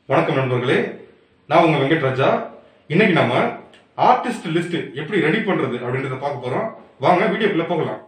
வணக்கம் நண்பர்களே, நான் உங்க வெங்கட் ராஜா. இன்னைக்கு நம்ம ஆர்டிஸ்ட் லிஸ்ட் எப்படி ரெடி பண்றது அப்படின்றத பார்க்க போறோம். வாங்க வீடியோக்குள்ள போகலாம்.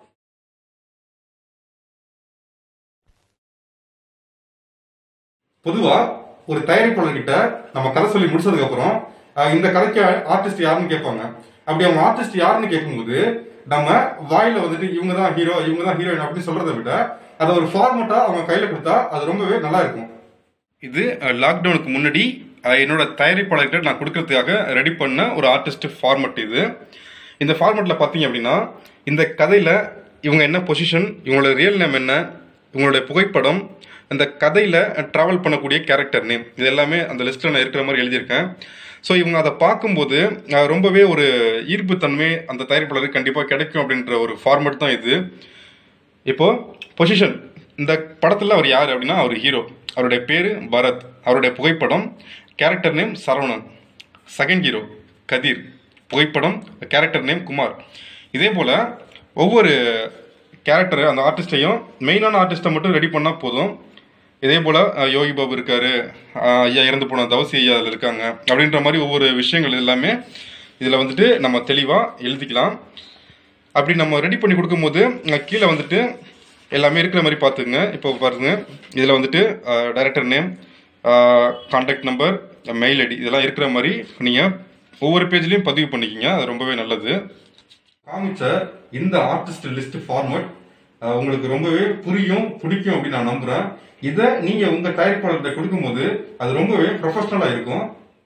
பொதுவா ஒரு தயாரிப்பாளர் கிட்ட நம்ம கதை சொல்லி முடிச்சதுக்கு அப்புறம் இந்த கதைக்கு ஆர்டிஸ்ட் யாருன்னு கேட்பாங்க. அப்படி அவங்க ஆர்டிஸ்ட் யாருன்னு கேட்கும்போது நம்ம வாயில வந்துட்டு இவங்க தான் ஹீரோ, இவங்க தான் ஹீரோயின் அப்படின்னு சொல்றதை விட அதை ஒரு ஃபார்மட்டா அவங்க கையில கொடுத்தா அது ரொம்பவே நல்லா இருக்கும். இது லாக்டவுனுக்கு முன்னாடி என்னோட தயாரிப்பாளர்கிட்ட நான் கொடுக்கறதுக்காக ரெடி பண்ண ஒரு ஆர்டிஸ்ட் ஃபார்மட் இது. இந்த ஃபார்மட்டில் பார்த்தீங்க அப்படின்னா இந்த கதையில் இவங்க என்ன பொசிஷன், இவங்களோட ரியல் நேம் என்ன, இவங்களுடைய புகைப்படம், இந்த கதையில் ட்ராவல் பண்ணக்கூடிய கேரக்டர் நேம், இது எல்லாமே அந்த லிஸ்ட்டில் நான் இருக்கிற மாதிரி எழுதியிருக்கேன். ஸோ இவங்க அதை பார்க்கும்போது ரொம்பவே ஒரு ஈர்ப்புத்தன்மை அந்த தயாரிப்பாளருக்கு கண்டிப்பாக கிடைக்கும் அப்படின்ற ஒரு ஃபார்மட் தான் இது. இப்போது பொசிஷன், இந்த படத்தில் அவர் யார் அப்படின்னா அவர் ஹீரோ, அவருடைய பேர் பரத், அவருடைய புகைப்படம், character name Saravanan. Second hero கதிர், புகைப்படம், கேரக்டர் நேம் குமார். இதே போல் ஒவ்வொரு கேரக்டர் அந்த ஆர்டிஸ்டையும் மெயினான ஆர்டிஸ்ட்டை மட்டும் ரெடி பண்ணால் போதும். இதே போல் யோகி பாபு இருக்கார், ஐயா இறந்து போன தவசி ஐயா அதில் இருக்காங்க, அப்படின்ற மாதிரி ஒவ்வொரு விஷயங்கள் எல்லாமே இதில் வந்துட்டு நம்ம தெளிவாக எழுதிக்கலாம். அப்படி நம்ம ரெடி பண்ணி கொடுக்கும்போது கீழே வந்துட்டு எல்லாமே இருக்கிற மாதிரி பார்த்துக்குங்க. இப்போ பாருங்க, இதில் வந்துட்டு director name, contact number, mail ID இதெல்லாம் இருக்கிற மாதிரி நீங்கள் ஒவ்வொரு பேஜ்லேயும் பதிவு பண்ணிக்கிங்க. அது ரொம்பவே நல்லது. காமிச்ச இந்த ஆர்டிஸ்ட் லிஸ்ட் ஃபார்மட் உங்களுக்கு ரொம்பவே புரியும், பிடிக்கும் அப்படின்னு நான் நம்புகிறேன். இதை நீங்கள் உங்கள் தயாரிப்பாளர்கிட்ட கொடுக்கும்போது அது ரொம்பவே ப்ரொஃபஷனலாக இருக்கும்.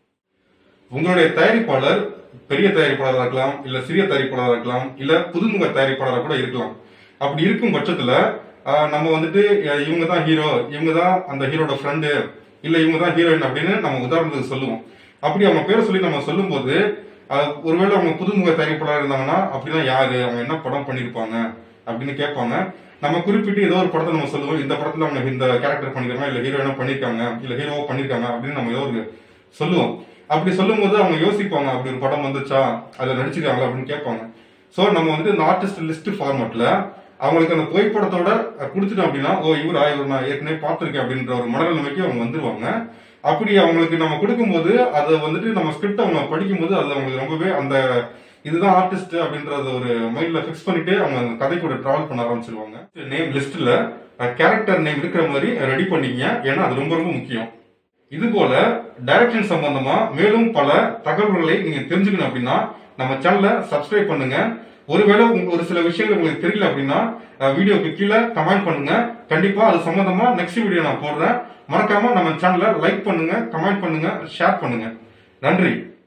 உங்களுடைய தயாரிப்பாளர் பெரிய தயாரிப்பாளராக இருக்கலாம், இல்லை சிறிய தயாரிப்பாளராக இருக்கலாம், இல்லை புதுமுக தயாரிப்பாளராக கூட இருக்கலாம். அப்படி இருக்கும் பட்சத்துல நம்ம வந்துட்டு இவங்க தான் ஹீரோ, இவங்க தான் அந்த ஹீரோட ஃப்ரெண்டு, இல்ல இவங்க தான் ஹீரோயின் அப்படின்னு நம்ம உதாரணத்துக்கு சொல்லுவோம். அப்படி அவங்க பேரை சொல்லி நம்ம சொல்லும் போது ஒருவேளை அவங்க புதுமுக தயாரிப்பாளர் இருந்தாங்கன்னா அப்படின்னா யாரு, அவங்க என்ன படம் பண்ணிருப்பாங்க அப்படின்னு கேட்பாங்க. நம்ம குறிப்பிட்டு ஏதோ ஒரு படத்தை நம்ம சொல்லுவோம், இந்த படத்துல அவங்க இந்த கேரக்டர் பண்ணிருக்காங்க, இல்ல ஹீரோயினா பண்ணிருக்காங்க, இல்ல ஹீரோவா பண்ணிருக்காங்க அப்படின்னு நம்ம ஏதோ ஒரு சொல்லுவோம். அப்படி சொல்லும் போது அவங்க யோசிப்பாங்க, அப்படி ஒரு படம் வந்துச்சா, அதுல நடிச்சிருக்காங்களா அப்படின்னு கேட்பாங்க. ஸோ நம்ம வந்துட்டு இந்த ஆர்டிஸ்ட் லிஸ்ட் ஃபார்மட்ல அவங்களுக்கு அந்த புகைப்படத்தோட கொடுத்துட்டோம் அப்படின்னா, இவர் நான் ஏற்கனவே பார்த்துருக்கேன் அப்படின்ற ஒரு மனநிலைமைக்கு அவங்க வந்துருவாங்க. அப்படி அவங்களுக்கு நம்ம கொடுக்கும்போது அதை வந்துட்டு நம்ம ஸ்கிரிப்ட் அவங்க படிக்கும்போது அது அவங்களுக்கு ரொம்பவே அந்த இதுதான் ஆர்டிஸ்ட் அப்படின்றத ஒரு மைண்ட்ல ஃபிக்ஸ் பண்ணிட்டு அவங்க அந்த கதை கூட டிராவல் பண்ண ஆரம்பிச்சிருவாங்க. நேம் லிஸ்ட்ல கேரக்டர் நேம் இருக்கிற மாதிரி ரெடி பண்ணிக்கங்க, ஏன்னா அது ரொம்ப ரொம்ப முக்கியம். இது போல டைரக்ஷன் சம்பந்தமா மேலும் பல தகவல்களை நீங்க தெரிஞ்சுக்கணும் அப்படின்னா நம்ம சேனலை சப்ஸ்கிரைப் பண்ணுங்க. ஒருவேளை ஒரு சில விஷயங்கள் உங்களுக்கு தெரியல அப்படின்னா வீடியோக்கு கீழே கமெண்ட் பண்ணுங்க. கண்டிப்பா அது சம்பந்தமா நெக்ஸ்ட் வீடியோ நான் போடுறேன். மறக்காம நம்ம சேனலை லைக் பண்ணுங்க, கமெண்ட் பண்ணுங்க, ஷேர் பண்ணுங்க. நன்றி.